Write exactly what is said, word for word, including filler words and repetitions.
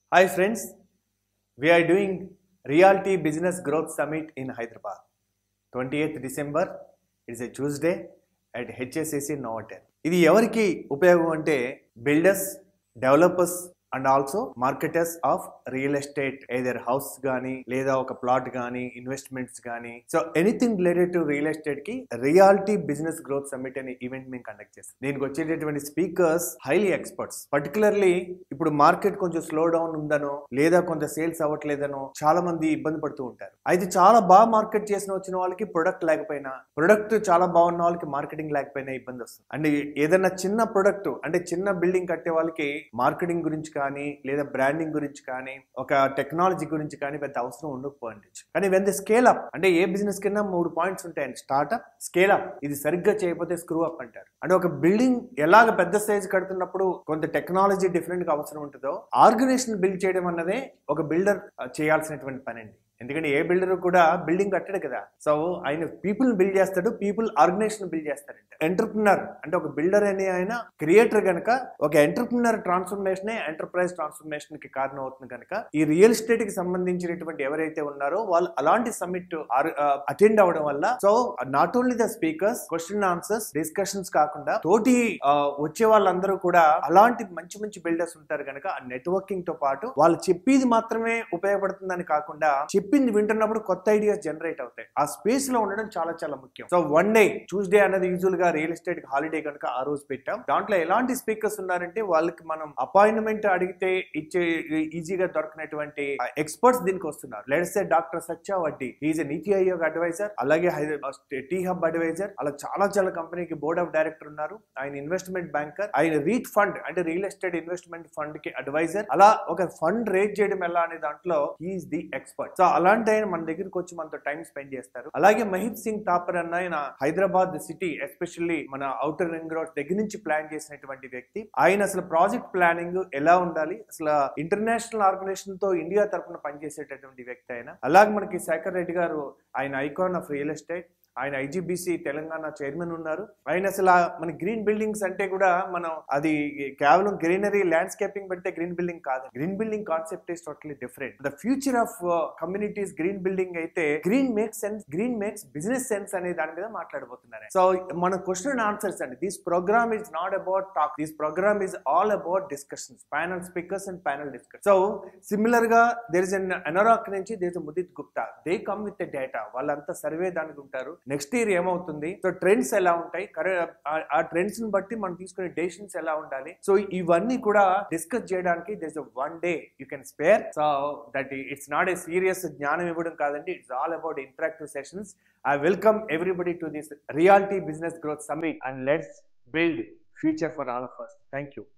Hi friends, we are doing Realty Business Growth Summit in Hyderabad. twenty-eighth December, it is a Tuesday at H S A C Novotel. ఇది ఎవరికి ఉపయోగం అంటే builders, developers and also marketers of real estate, either house గానీ లేదా ఒక plot గానీ investments గానీ, so anything related to real estate కి రియాలిటీ బిజినెస్ గ్రోత్ సమ్మిట్ అనే ఈవెంట్ మేము కండక్ట్ చేస్తాం. దీనికి వచ్చేటటువంటి స్పీకర్స్ హైలీ ఎక్స్పర్ట్స్. పర్టికులర్లీ ఇప్పుడు మార్కెట్ కొంచెం స్లో డౌన్ ఉందనో లేదా కొంత సేల్స్ అవ్వట్లేదనో చాలా మంది ఇబ్బంది పడుతూ ఉంటారు. అయితే చాలా బాగా మార్కెట్ చేసిన వచ్చిన వాళ్ళకి ప్రొడక్ట్ లేకపోయినా, ప్రొడక్ట్ చాలా బాగున్న వాళ్ళకి మార్కెటింగ్ లేకపోయినా ఇబ్బంది వస్తుంది. అండ్ ఏదైనా చిన్న ప్రొడక్ట్ అంటే చిన్న బిల్డింగ్ కట్టే వాళ్ళకి మార్కెటింగ్ గురించి కానీ లేదా బ్రాండింగ్ గురించి కానీ ఒక టెక్నాలజీ గురించి కానీ పెద్ద అవసరం ఉండకపోవచ్చు. కానీ వెన్ ది స్కేల్ అప్ అంటే ఏ బిజినెస్ కింద మూడు పాయింట్స్ ఉంటాయండి. Startup, scale up. ఇది సరిగ్గా చేయకపోతే స్క్రూ అప్ అంటారు. అంటే ఒక బిల్డింగ్ ఎలాగ పెద్ద సైజ్ కడుతున్నప్పుడు కొంత టెక్నాలజీ డిఫరెంట్ గా అవసరం ఉంటుందో, ఆర్గనైజేషన్ బిల్డ్ చేయడం అన్నదే ఒక బిల్డర్ చేయాల్సినటువంటి పని అండి. ఎందుకంటే ఏ బిల్డర్ కూడా బిల్డింగ్ కట్టాడు కదా, సో ఆయన పీపుల్ బిల్డ్ చేస్తాడు, పీపుల్ ఆర్గనైజేషన్ బిల్డ్ చేస్తాడంట. ఎంటర్ప్రినర్ అంటే ఒక బిల్డర్ అనే ఆయన క్రియేటర్ గనక ఒక ఎంటర్ప్రినర్ ట్రాన్స్ఫర్మేషన్ ఎంటర్ప్రైజ్ ట్రాన్స్ఫర్మేషన్ కి కారణం అవుతుంది కనుక ఈ రియల్ ఎస్టేట్ కి సంబంధించినటువంటి ఎవరైతే ఉన్నారో వాళ్ళు అలాంటి సమ్మిట్ అటెండ్ అవడం వల్ల, so not only the speakers, question answers, discussions కాకుండా తోటి వచ్చే వాళ్ళందరూ కూడా అలాంటి మంచి మంచి బిల్డర్స్ ఉంటారు కనుక ఆ నెట్వర్కింగ్ తో పాటు వాళ్ళు చెప్పేది మాత్రమే ఉపయోగపడుతుందని కాకుండా చెప్పింది వింటున్నప్పుడు కొత్త ఐడియాస్ జనరేట్ అవుతాయి. ఆ స్పేస్ లో ఉండడం చాలా చాలా ముఖ్యం. సో వన్ డే ట్యూస్డే అనేది యూజువల్ గా రియల్ ఎస్టేట్ హాలిడే కనుక ఆ రోజు పెట్టాం. దాంట్లో ఎలాంటి స్పీకర్స్ ఉన్నారంటే వాళ్ళకి మనం అపాయింట్మెంట్ అడిగితే ఇచ్చే ఈజీగా దొరకనటువంటి ఎక్స్పర్ట్స్ దీనికి వస్తున్నారు. లెట్స్ సే డాక్టర్ సచ్చా వడ్డీ, is a NITI Aayog advisor, అలాగే టీ హబ్ అడ్వైజర్, అలా చాలా చాలా కంపెనీకి బోర్డ్ ఆఫ్ డైరెక్టర్ ఉన్నారు. ఆయన ఇన్వెస్ట్మెంట్ బ్యాంకర్, ఆయన రీట్ ఫండ్ అంటే రియల్ ఎస్టేట్ ఇన్వెస్ట్మెంట్ ఫండ్ కి అడ్వైజర్. అలా ఒక ఫండ్ రేజ్ చేయడం ఎలా అనే దాంట్లో హీఈస్ ది ఎక్స్పర్ట్. సో అలాంటి ఆయన మన దగ్గరికి వచ్చి మనతో టైం స్పెండ్ చేస్తారు. అలాగే మహిబ్ సింగ్ థాపర్ అన్న ఆయన హైదరాబాద్ సిటీ ఎస్పెషల్లీ మన ఔటర్ రింగ్ రోడ్ దగ్గర నుంచి ప్లాన్ చేసినటువంటి వ్యక్తి. ఆయన అసలు ప్రాజెక్ట్ ప్లానింగ్ ఎలా ఉండాలి, అసలు ఇంటర్నేషనల్ ఆర్గనైజేషన్ తో ఇండియా తరఫున పనిచేసేటటువంటి వ్యక్తి ఆయన. అలాగే మనకి శేఖర్ రెడ్డి గారు, ఆయన ఐకాన్ ఆఫ్ రియల్ ఎస్టేట్, ఆయన ఐజీబీసీ తెలంగాణ చైర్మన్ ఉన్నారు. ఆయన అసలు మన గ్రీన్ బిల్డింగ్స్ అంటే కూడా మనం అది కేవలం గ్రీనరీ ల్యాండ్స్కేపింగ్ పెడితే గ్రీన్ బిల్డింగ్ కాదు. Green building concept is totally different. The future of communities green building అయితే green makes sense, green makes business sense అనే దాని మీద మాట్లాడబోతున్నారు. సో మన క్వశ్చన్ అండ్ ఆన్సర్స్ అండి. This programme is not about talk, this programme is all about discussions, panel speakers and panel discussion. So similar గా there is an Anarock నుంచి there is Mudit Gupta, they come with data. వాళ్ళంతా survey దానికి ఉంటారు. Next year ఏమవుతుంది, so trends ఎలా ఉంటాయి, ఆ trends ని బట్టి మనం తీసుకునే డెసిషన్స్ ఎలా ఉండాలి, సో ఇవన్నీ కూడా డిస్కస్ చేయడానికి this one day you can spare. So that it's not a serious జ్ఞానం ఇవ్వడం కాదండి, it's all about interactive sessions. I welcome everybody to this reality business growth summit and let's build future for all of us. Thank you.